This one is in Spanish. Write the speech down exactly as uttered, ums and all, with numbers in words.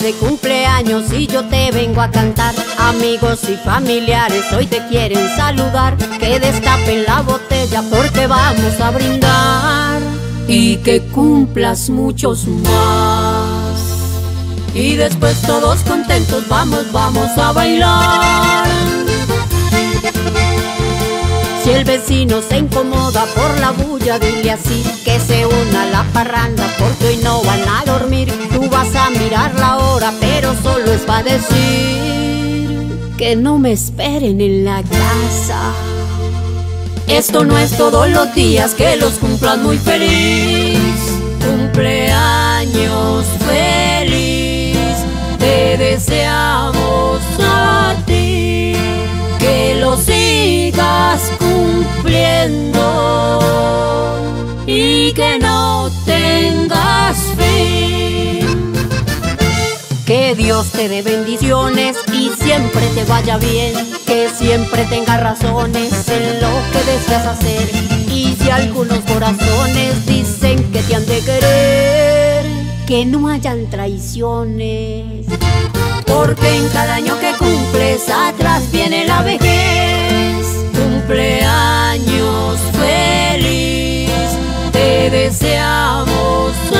de cumpleaños y yo te vengo a cantar. Amigos y familiares hoy te quieren saludar. Que destapen la botella porque vamos a brindar. Y que cumplas muchos más. Y después todos contentos vamos, vamos a bailar. Si el vecino se incomoda por la bulla, dile así, que se una a la parranda porque hoy no van a dormir. Tú vas a mirar la hora, pero solo es para decir que no me esperen en la casa. Esto no es todos los días, que los cumplan muy feliz. Cumpleaños feliz, te deseamos a ti. Que lo sigas cumpliendo y que no tengas fin. Que Dios te dé bendiciones y siempre te vaya bien. Que siempre tengas razones en lo que deseas hacer. Y si algunos corazones dicen que te han de querer, que no hayan traiciones. Porque en cada año que cumples atrás viene la vejez. Cumpleaños feliz, te deseamos